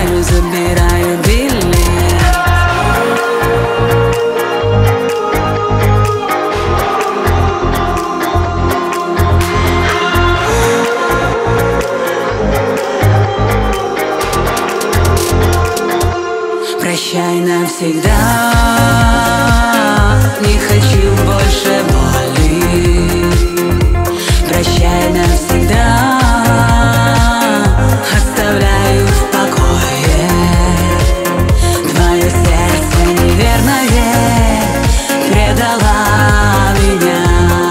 улетаю, забираю билет. Прощай навсегда, не хочу больше боли. Прощай навсегда, оставляю в покое. Твое сердце неверное предало меня.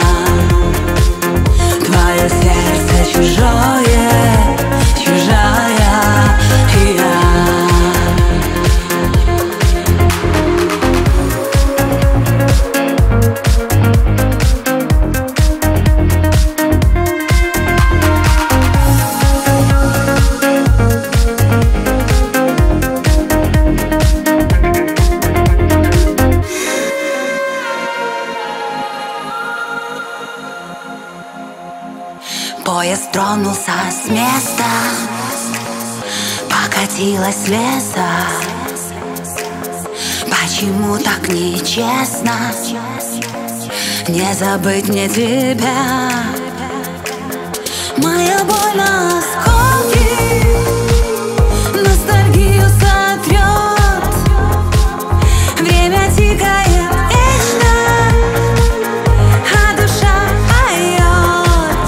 Твое сердце чужое, чужая и я. Поезд тронулся с места, покатилась леса. Почему так нечестно не забыть мне тебя? Моя боль на осколки ностальгию сотрет. Время тикает вечно, а душа поет.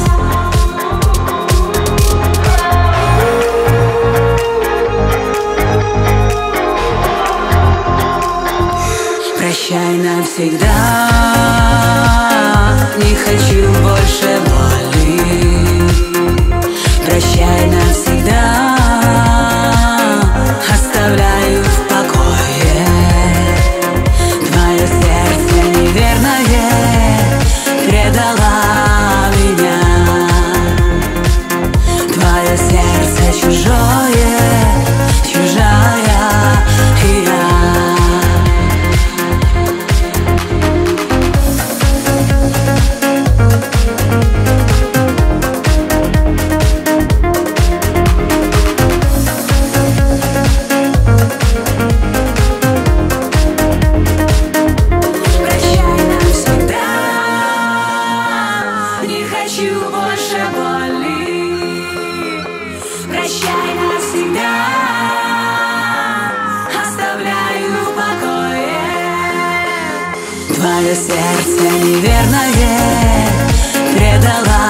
Прощай навсегда, не хочу больше боли. Прощай навсегда, оставляю в покое. Твое сердце неверное предало меня. Твое сердце чужое, чужая и я. Хочу больше боли. Прощай навсегда, оставляю в покое. Твое сердце неверное предало